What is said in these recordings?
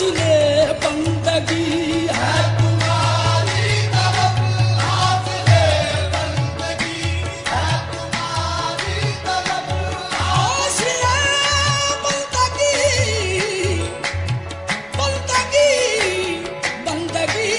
حاصل بندگی ہے تمہاری طرف حاصل بندگی ہے تمہاری طرف حاصل بندگی بندگی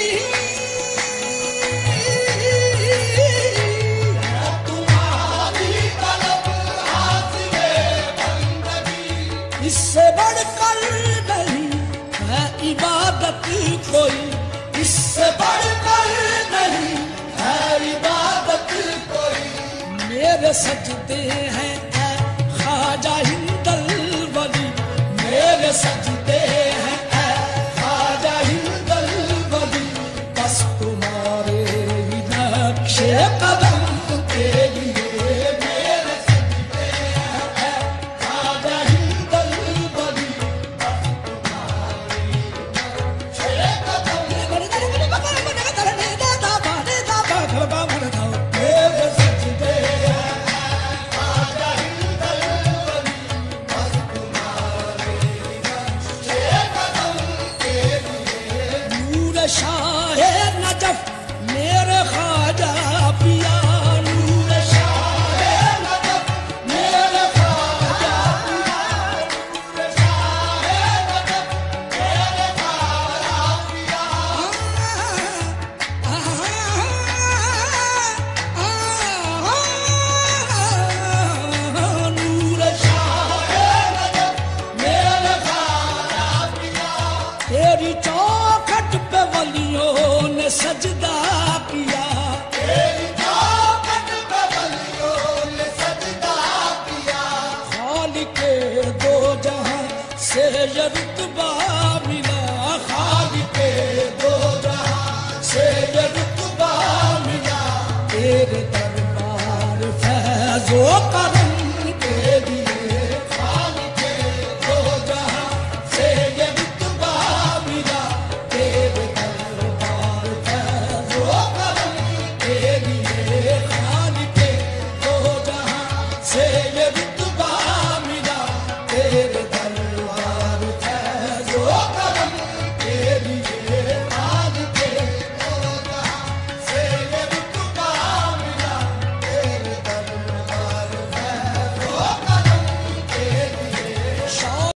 تمہاری طرف حاصل بندگی اس سے بڑھ کر نہیں ہے عبادت کوئی، اس سے بڑھ کر نہیں ہے عبادت کوئی، میرے سجدے ہیں اے خواجہ ہند الولی، میرے سجدے ہیں اے خواجہ ہند الولی، بس تمہارے ہی نقش قدم کے لیے میرے سجدے ہیں اے خواجہ ہند الولی، میرے سجدے ہیں خواجہ ہند الولی بس تمہارے نقش قدم کے لیے نور شاہ نجف میرے خواجہ پیا، نور شاہ نجف میرے خواجہ پیا نور شاہ نجف میرے خواجہ پیا نور شاہ نجف میرے خواجہ پیا تیری چوکھٹ پہ ولیوں نے سجدہ کیا، تیری چوکھٹ پہ ولیوں نے سجدہ کیا خالق دو جہاں سے یہ رتبہ ملا، خالق دو جہاں سے یہ رتبہ ملا، تیرے دربار فیض و کرم